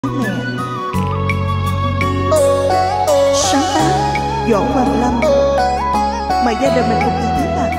Sáng tác Doãn Hoàng Lâm. Mời gia đình mình cùng thưởng thức ạ.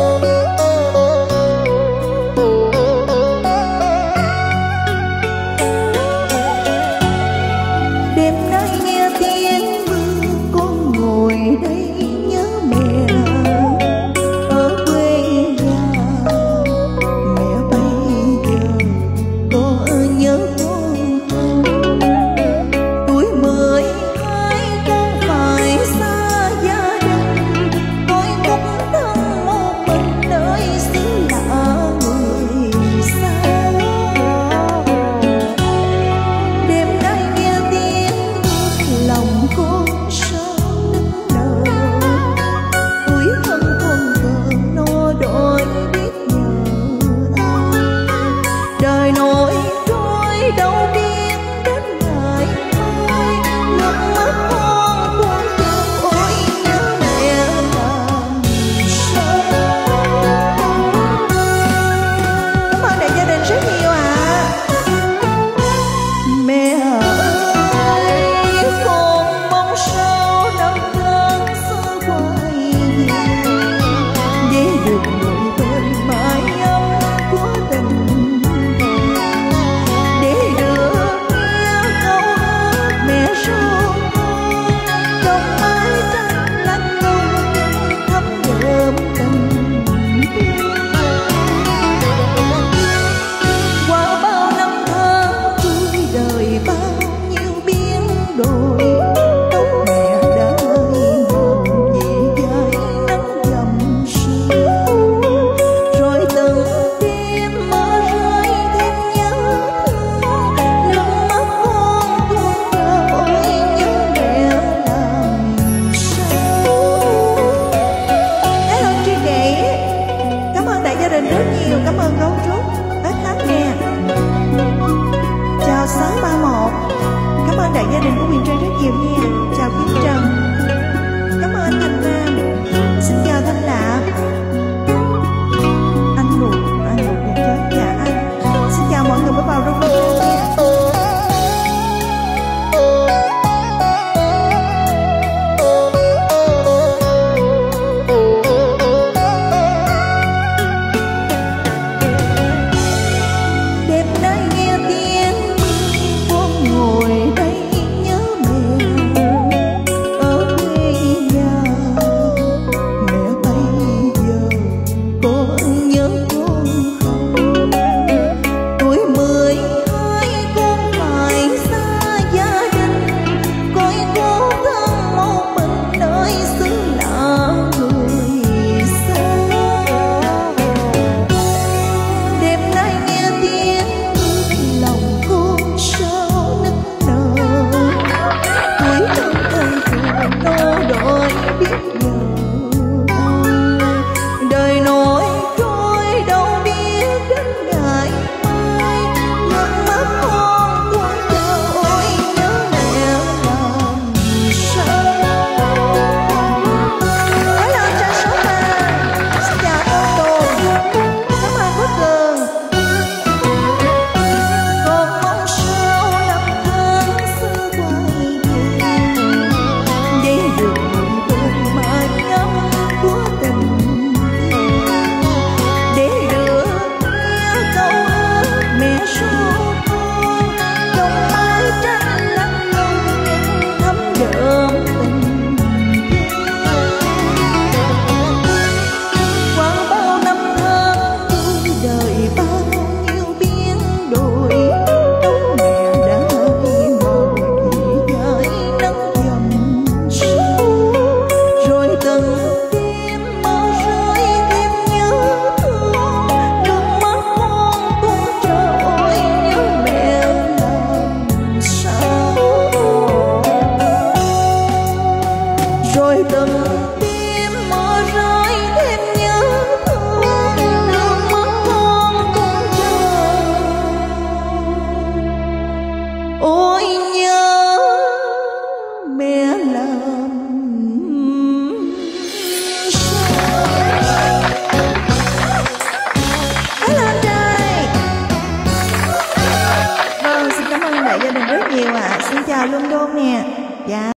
Đêm nay nghe tiếng mưa, con ngồi đây nhớ mẹ ở quê nhà. Mẹ bây giờ con nhớ con tuổi 12 con phải xa gia đình, tôi cũng thân một mình nơi xứ lạ người xa. Đêm nay nghe tiếng lòng con sao nức nở, tuổi thân con thờ no đói biết nhờ ai. Đời nổi trôi đâu biết đến ngày mai, nước mắt con buồn chợt ôi nhớ mẹ làm sao. Cảm ơn đại gia đình rất nhiều ạ. Mẹ ơi, con mong sao năm tháng xưa quay về, để được ngồi bên mái ấm của tình người, để được nghe câu hát mẹ ru con trong mái tranh lạnh lùng nhưng thấm đượm tình thương. Qua bao năm tháng trôi đời bao nhiêu biến đổi, tóc mẹ đã hơi hồng về dài nắng dầm sương. Rồi từng đêm mơ rơi thêm nhớ thương, nước mắt con tuôn rơi ôi nhớ mẹ làm sao. Hello Tri Kỷ, cảm ơn đại gia đình rất nhiều, cảm ơn gấu trúc, ít hát nè. Chào 631, cảm ơn đại gia đình của Huyền Trang rất nhiều nha. Chào Kiếm Trần, cảm ơn anh Thanh Nam, xin chào Thanh Lạp, anh Luật nhà chết, dạ anh. Xin chào mọi người mới vào room nha. Đêm nay nghe tiếng mưa, con ngồi đây nhớ mẹ ở nhiều ạ. Xin chào Luân Đôn nè. Dạ.